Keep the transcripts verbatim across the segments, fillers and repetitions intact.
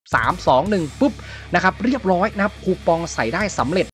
สาม สอง หนึ่งปุ๊บนะครับเรียบร้อยนะครับคูปองใส่ได้สำเร็จ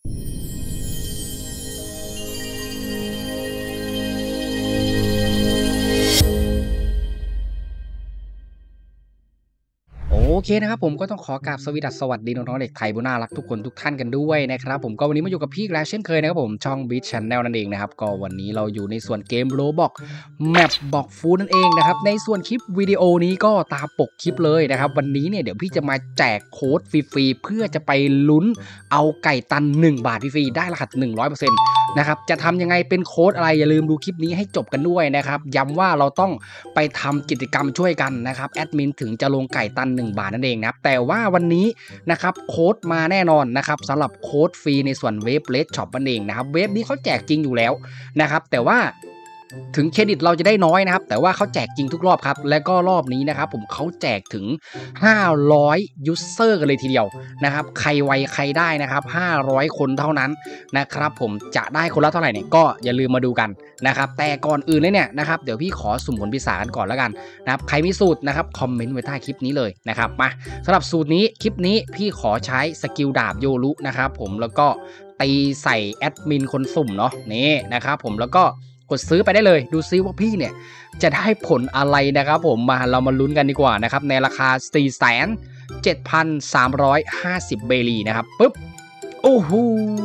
โอเคนะครับผมก็ต้องขอกราบสวัสดีน้องๆเด็กไทยผู้น่ารักทุกคนทุกท่านกันด้วยนะครับผมก็วันนี้มาอยู่กับพี่แล้วเช่นเคยนะครับผมช่อง Beat Channel นั่นเองนะครับก็วันนี้เราอยู่ในส่วนเกม Roblox Map บอกฟูนั่นเองนะครับในส่วนคลิปวิดีโอนี้ก็ตามปกคลิปเลยนะครับวันนี้เนี่ยเดี๋ยวพี่จะมาแจกโค้ดฟรีๆเพื่อจะไปลุ้นเอาไก่ตันหนึ่งบาทฟรีๆได้รหัส หนึ่งร้อยเปอร์เซ็นต์ นะครับจะทำยังไงเป็นโค้ดอะไรอย่าลืมดูคลิปนี้ให้จบกันด้วยนะครับย้ำว่าเราต้องไปทำกิจกรรมช่วยกันนะครับแอดมินถึงจะลงไก่ตันหนึ่งบาทนั่นเองนะครับแต่ว่าวันนี้นะครับโค้ดมาแน่นอนนะครับสำหรับโค้ดฟรีในส่วนเว็บเลดช็อปนั่นเองนะครับเว็บนี้เขาแจกจริงอยู่แล้วนะครับแต่ว่าถึงเครดิตเราจะได้น้อยนะครับแต่ว่าเขาแจกจริงทุกรอบครับและก็รอบนี้นะครับผมเขาแจกถึงห้าร้อยยูสเซอร์กันเลยทีเดียวนะครับใครไวใครได้นะครับห้าร้อยคนเท่านั้นนะครับผมจะได้คนละเท่าไหร่เนี่ยก็อย่าลืมมาดูกันนะครับแต่ก่อนอื่นเลยเนี่ยนะครับเดี๋ยวพี่ขอสุ่มผลพิศากันก่อนแล้วกันนะครับใครมีสูตรนะครับคอมเมนต์ไว้ใต้คลิปนี้เลยนะครับมาสำหรับสูตรนี้คลิปนี้พี่ขอใช้สกิลดาบโยรุนะครับผมแล้วก็ตีใส่แอดมินคนสุ่มเนาะนี่นะครับผมแล้วก็กดซื้อไปได้เลยดูซิว่าพี่เนี่ยจะได้ผลอะไรนะครับผมมาเรามาลุ้นกันดีกว่านะครับในราคา สี่แสนเจ็ดพันสามร้อยห้าสิบ เบลีนะครับปึ๊บโอ้โห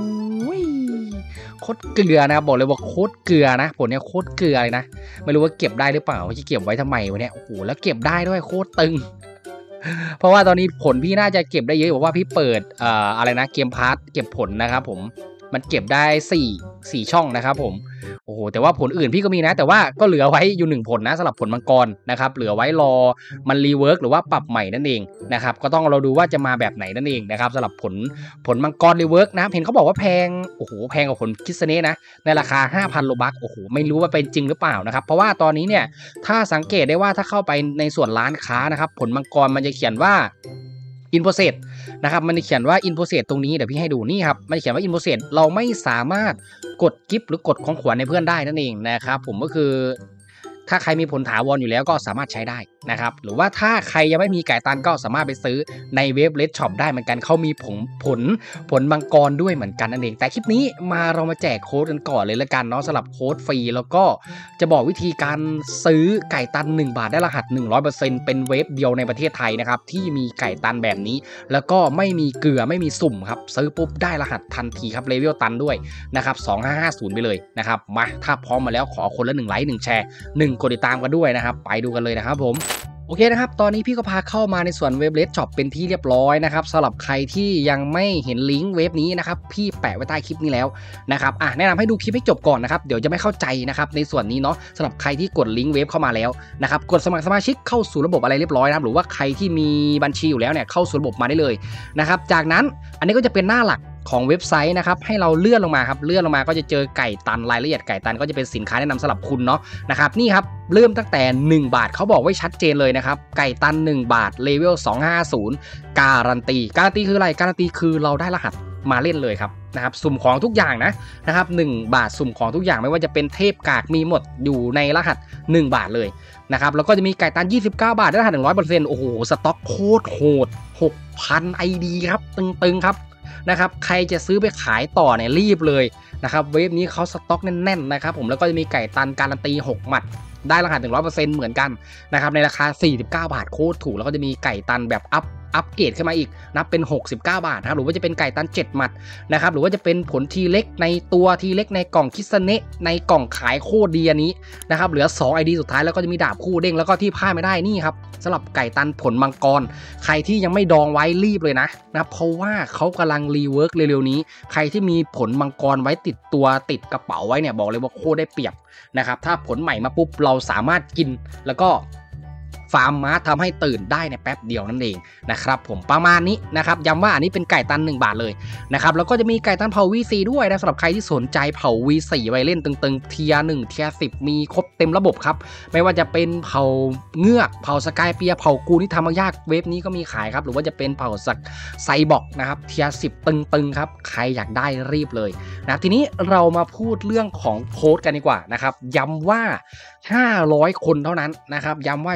โคตรเกลือนะบอกเลยว่าโคตรเกลือนะผลเนี่ยโคตรเกลือเลยนะไม่รู้ว่าเก็บได้หรือเปล่าจะเก็บไว้ทำไมวะเนี่ยโอ้โหแล้วเก็บได้ด้วยโคตรตึงเพราะว่าตอนนี้ผลพี่น่าจะเก็บได้เยอะบอกว่าพี่เปิดเอ่ออะไรนะเกมพาร์ทเก็บผลนะครับผมมันเก็บได้สี่ สี่ช่องนะครับผมโอ้โหแต่ว่าผลอื่นพี่ก็มีนะแต่ว่าก็เหลือไว้อยู่หนึ่งผลนะสำหรับผลมังกรนะครับเหลือไว้รอมันรีเวิร์กหรือว่าปรับใหม่นั่นเองนะครับก็ต้องเราดูว่าจะมาแบบไหนนั่นเองนะครับสำหรับผลผลมังกรรีเวิร์กนะเห็นเขาบอกว่าแพงโอ้โหแพงกว่าผลคิสเน่นะในราคา ห้าพัน โลบัคโอ้โหไม่รู้ว่าเป็นจริงหรือเปล่านะครับเพราะว่าตอนนี้เนี่ยถ้าสังเกตได้ว่าถ้าเข้าไปในส่วนร้านค้านะครับผลมังกรมันจะเขียนว่าอินโพเซตนะครับมันจะเขียนว่าอินโพเซตตรงนี้เดี๋ยวพี่ให้ดูนี่ครับมันจะเขียนว่าอินโพเซตเราไม่สามารถกดกิฟต์หรือกดของขวัญในเพื่อนได้นั่นเองนะครับผมก็คือถ้าใครมีผลถาวรอยู่แล้วก็สามารถใช้ได้นะครับหรือว่าถ้าใครยังไม่มีไก่ตันก็สามารถไปซื้อในเว็บเลดช็อปได้เหมือนกันเขามีผลผลผลมังกรด้วยเหมือนกันนั่นเองแต่คลิปนี้มาเรามาแจกโค้ดกันก่อนเลยละกันเนาะสำหรับโค้ดฟรีแล้วก็จะบอกวิธีการซื้อไก่ตันหนึ่งบาทได้รหัส หนึ่งร้อยเปอร์เซ็นต์ เป็นเว็บเดียวในประเทศไทยนะครับที่มีไก่ตันแบบนี้แล้วก็ไม่มีเกลือไม่มีสุ่มครับซื้อปุ๊บได้รหัสทันทีครับเลเวลตันด้วยนะครับสองพันห้าร้อยห้าสิบไปเลยนะครับมาถ้าพร้อมมาแล้วขอคนละหนึ่งไลค์หนึ่งแชร์หนึ่งกดติดตามกันด้วยนะครับไปดูกันเลยนะครับผมโอเคนะครับตอนนี้พี่ก็พาเข้ามาในส่วนเว็บเลดช็อปเป็นที่เรียบร้อยนะครับสำหรับใครที่ยังไม่เห็นลิงก์เว็บนี้นะครับพี่แปะไว้ใต้คลิปนี้แล้วนะครับอ่ะแนะนำให้ดูคลิปให้จบก่อนนะครับเดี๋ยวจะไม่เข้าใจนะครับในส่วนนี้เนาะสำหรับใครที่กดลิงก์เว็บเข้ามาแล้วนะครับกดสมัครสมาชิกเข้าสู่ระบบอะไรเรียบร้อยนะครับหรือว่าใครที่มีบัญชีอยู่แล้วเนี่ยเข้าสู่ระบบมาได้เลยนะครับจากนั้นอันนี้ก็จะเป็นหน้าหลักของเว็บไซต์นะครับให้เราเลื่อนลงมาครับเลื่อนลงมาก็จะเจอไก่ตันรายละเอียดไก่ตันก็จะเป็นสินค้าแนะนำสำหรับคุณเนาะนะครับนี่ครับเริ่มตั้งแต่หนึ่งบาทเขาบอกไว้ชัดเจนเลยนะครับไก่ตันหนึ่งบาทเลเวลสองห้าศูนย์การันตีการันตีคืออะไรการันตีคือเราได้รหัสมาเล่นเลยครับนะครับสุ่มของทุกอย่างนะนะครับหนึ่งบาทสุ่มของทุกอย่างไม่ว่าจะเป็นเทพกากมีหมดอยู่ในรหัสหนึ่งบาทเลยนะครับแล้วก็จะมีไก่ตันยี่สิบเก้าบาทได้รหัส หนึ่งร้อยเปอร์เซ็นต์ โอ้โหสต็อกโคตรโหด หกพัน ไอ ดี ครับตึงๆครับนะครับใครจะซื้อไปขายต่อเนี่ยรีบเลยนะครับเว็บนี้เขาสต็อกแน่นๆนะครับผมแล้วก็จะมีไก่ตันการันตีหกหมัดได้รหัส หนึ่งร้อยเปอร์เซ็นต์ เหมือนกันนะครับในราคาสี่สิบเก้าบาทโคตรถูกแล้วก็จะมีไก่ตันแบบอัพอัปเกรดขึ้นมาอีกนับเป็นหกสิบเก้าบาทนะครับหรือว่าจะเป็นไก่ตันเจ็ดหมัดนะครับหรือว่าจะเป็นผลทีเล็กในตัวทีเล็กในกล่องคิสเนะในกล่องขายโคตรดีอันนี้นะครับเหลือสอง ไอ ดี สุดท้ายแล้วก็จะมีดาบคู่เด้งแล้วก็ที่พลาดไม่ได้นี่ครับสำหรับไก่ตันผลมังกรใครที่ยังไม่ดองไว้รีบเลยนะนะเพราะว่าเขากำลังรีเวิร์กเร็วๆนี้ใครที่มีผลมังกรไว้ติดตัวติดกระเป๋าไว้เนี่ยบอกเลยว่าโคตรได้เปรียบนะครับถ้าผลใหม่มาปุ๊บเราสามารถกินแล้วก็ฟาร์มม้าทำให้ตื่นได้ในแป๊บเดียวนั่นเองนะครับผมประมาณนี้นะครับย้ำว่าอันนี้เป็นไก่ตันหนึ่งบาทเลยนะครับแล้วก็จะมีไก่ตันเผา วี โฟร์ ด้วยนะสำหรับใครที่สนใจเผา วี โฟร์ ไว้เล่นตึงๆเทียร์หนึ่งเทียร์สิบมีครบเต็มระบบครับไม่ว่าจะเป็นเผาเงือกเผาสกายเปียเผากูที่ทำมายากเว็บนี้ก็มีขายครับหรือว่าจะเป็นเผาสักไซบอร์กนะครับเทียร์สิบตึงๆครับใครอยากได้รีบเลยนะทีนี้เรามาพูดเรื่องของโค้ดกันดีกว่านะครับย้ำว่าห้าร้อยคนเท่านั้นนะครับย้ำว่าแจกห้า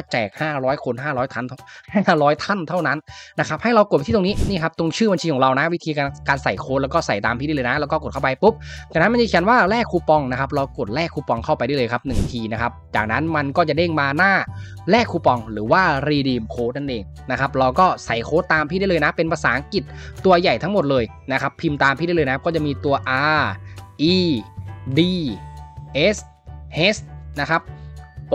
ห้าร้อยคนห้าร้อยท่านห้าร้อยท่านเท่านั้นนะครับให้เรากดที่ตรงนี้นี่ครับตรงชื่อบัญชีของเรานะวิธีการการใส่โค้ดแล้วก็ใส่ตามพี่ได้เลยนะแล้วก็กดเข้าไปปุ๊บจากนั้นมันจะเขียนว่าแลกคูปองนะครับเรากดแลกคูปองเข้าไปได้เลยครับหนึ่งทีนะครับจากนั้นมันก็จะเด้งมาหน้าแลกคูปองหรือว่า redeem code นั่นเองนะครับเราก็ใส่โค้ดตามพี่ได้เลยนะเป็นภาษาอังกฤษตัวใหญ่ทั้งหมดเลยนะครับพิมพ์ตามพี่ได้เลยนะก็จะมีตัว R E D S H นะครับ O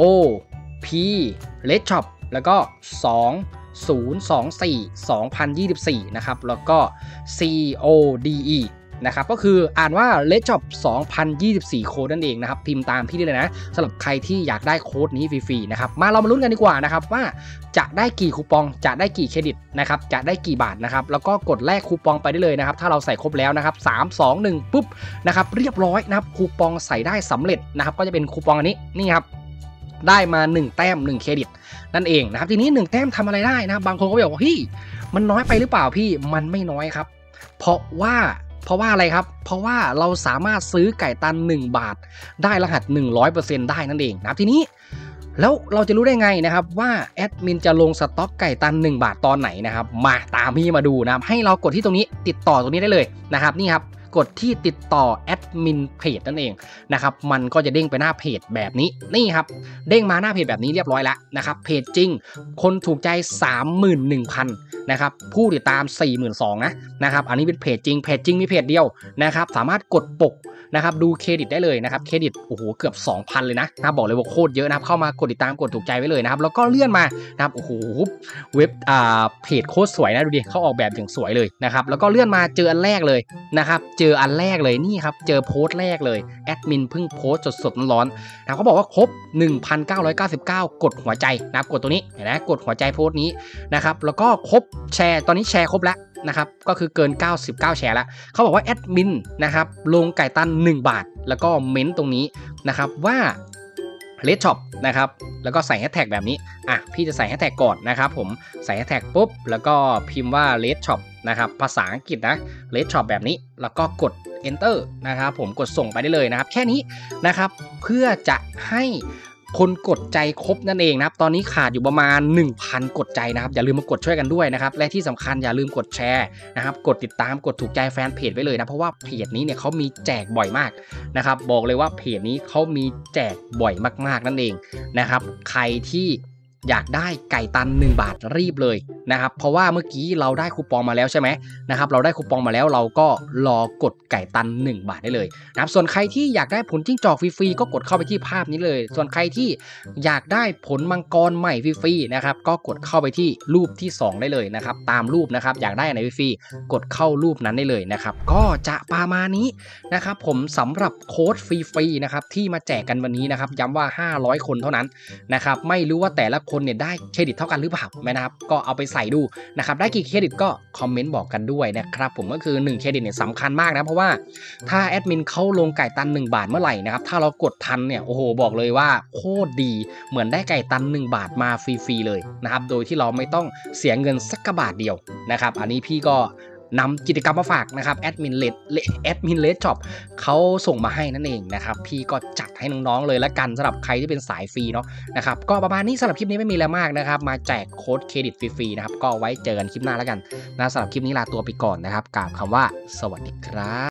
P Red Shop แล้วก็สองศูนย์สองสี่ สองพันยี่สิบสี่นะครับแล้วก็ C O D E นะครับก็คืออ่านว่า Red Shop สองพันยี่สิบสี่โค้ดนั่นเองนะครับพิมพ์ตามพี่ได้เลยนะสำหรับใครที่อยากได้โค้ดนี้ฟรีๆนะครับมาเรามาลุ้นกันดีกว่านะครับว่าจะได้กี่คูปองจะได้กี่เครดิตนะครับจะได้กี่บาทนะครับแล้วก็กดแลกคูปองไปได้เลยนะครับถ้าเราใส่ครบแล้วนะครับสาม สอง หนึ่งปุ๊บนะครับเรียบร้อยนะครับคูปองใส่ได้สำเร็จนะครับก็จะเป็นคูปองอันนี้นี่ครับได้มาหนึ่งแต้มหนึ่งเครดิตนั่นเองนะครับทีนี้หนึ่งแต้มทำอะไรได้นะบางคนก็บอกว่าเฮ้ยมันน้อยไปหรือเปล่าพี่มันไม่น้อยครับเพราะว่าเพราะว่าอะไรครับเพราะว่าเราสามารถซื้อไก่ตันหนึ่งบาทได้รหัส หนึ่งร้อยเปอร์เซ็นต์ ได้นั่นเองนะครับทีนี้แล้วเราจะรู้ได้ไงนะครับว่าแอดมินจะลงสต็อกไก่ตันหนึ่งบาทตอนไหนนะครับมาตามพี่มาดูนะครับให้เรากดที่ตรงนี้ติดต่อตรงนี้ได้เลยนะครับนี่ครับกดที่ติดต่อแอดมินเพจนั่นเองนะครับมันก็จะเด้งไปหน้าเพจแบบนี้นี่ครับเด้งมาหน้าเพจแบบนี้เรียบร้อยแล้วนะครับเพจจริงคนถูกใจ สามหมื่นหนึ่งพัน นะครับผู้ติดตาม สี่หมื่นสองพัน นะนะครับอันนี้เป็นเพจจริงเพจจริงมีเพจเดียวนะครับสามารถกดปกนะครับดูเครดิตได้เลยนะครับเครดิตโอ้โหเกือบ สองพัน เลยนะนะบอกเลยว่าโคตรเยอะนะครับเข้ามากดติดตามกดถูกใจไว้เลยนะครับแล้วก็เลื่อนมานะครับโอ้โหเว็บอ่าเพจโคตรสวยนะดูดิเขาออกแบบอย่างสวยเลยนะครับแล้วก็เลื่อนมาเจออันแรกเลยนะครับเจออันแรกเลยนี่ครับเจอโพสต์แรกเลยแอดมินเพิ่งโพสต์สดๆร้อนๆนะเขาบอกว่าครบ หนึ่งพันเก้าร้อยเก้าสิบเก้า กดหัวใจนะครับกดตัวนี้เห็นไหมกดหัวใจโพสต์นี้นะครับแล้วก็ครบแชร์ตอนนี้แชร์ครบแล้วนะครับก็คือเกินเก้าสิบเก้าแชร์แล้วเขาบอกว่าแอดมินนะครับลงไก่ตันหนึ่งบาทแล้วก็เม้นตรงนี้นะครับว่า Red Shop นะครับแล้วก็ใส่แฮชแท็กแบบนี้อ่ะพี่จะใส่แฮชแท็กก่อนนะครับผมใส่แฮชแท็กปุ๊บแล้วก็พิมพ์ว่า Red Shop นะครับภาษาอังกฤษนะ Red Shop แบบนี้แล้วก็กด Enter นะครับผมกดส่งไปได้เลยนะครับแค่นี้นะครับเพื่อจะให้คนกดใจครบนั่นเองนะครับตอนนี้ขาดอยู่ประมาณ หนึ่งพัน กดใจนะครับอย่าลืมมากดช่วยกันด้วยนะครับและที่สำคัญอย่าลืมกดแชร์นะครับกดติดตามกดถูกใจแฟนเพจไว้เลยนะเพราะว่าเพจนี้เนี่ยเขามีแจกบ่อยมากนะครับบอกเลยว่าเพจนี้เขามีแจกบ่อยมากๆนั่นเองนะครับใครที่อยากได้ไก่ตันหนึ่งบาทรีบเลยนะครับเพราะว่าเมื่อกี้เราได้คูปองมาแล้วใช่ไหมนะครับเราได้คูปองมาแล้วเราก็รอกดไก่ตันหนึ่งบาทได้เลยนะครับส่วนใครที่อยากได้ผลจิ้งจอกฟรีๆก็กดเข้าไปที่ภาพนี้เลยส่วนใครที่อยากได้ผลมังกรใหม่ฟรีๆนะครับก็กดเข้าไปที่รูปที่สองได้เลยนะครับตามรูปนะครับอยากได้อะไรฟรีๆกดเข้ารูปนั้นได้เลยนะครับก็จะประมาณนี้นะครับผมสำหรับโค้ดฟรีๆนะครับที่มาแจกกันวันนี้นะครับย้ำว่าห้าร้อยคนเท่านั้นนะครับไม่รู้ว่าแต่ละคนเนี่ยได้เครดิตเท่ากันหรือเปล่านะครับก็เอาไปใส่ดูนะครับได้กี่เครดิตก็คอมเมนต์บอกกันด้วยนะครับผมก็คือหนึ่งเครดิตเนี่ยสำคัญมากนะเพราะว่าถ้าแอดมินเขาลงไก่ตันหนึ่งบาทเมื่อไหร่นะครับถ้าเรากดทันเนี่ยโอ้โหบอกเลยว่าโคตรดีเหมือนได้ไก่ตันหนึ่งบาทมาฟรีๆเลยนะครับโดยที่เราไม่ต้องเสียเงินสักกระบาทเดียวนะครับอันนี้พี่ก็นำกิจกรรมมาฝากนะครับแอดมินเลดแอดมินเลดช็อปเขาส่งมาให้นั่นเองนะครับพี่ก็จัดให้น้องๆเลยละกันสำหรับใครที่เป็นสายฟรีเนาะนะครับก็ประมาณนี้สำหรับคลิปนี้ไม่มีอะไรมากนะครับมาแจกโค้ดเครดิตฟรีๆนะครับก็ไว้เจอกันคลิปหน้าแล้วกันนะสำหรับคลิปนี้ลาตัวไปก่อนนะครับกล่าวคำว่าสวัสดีครับ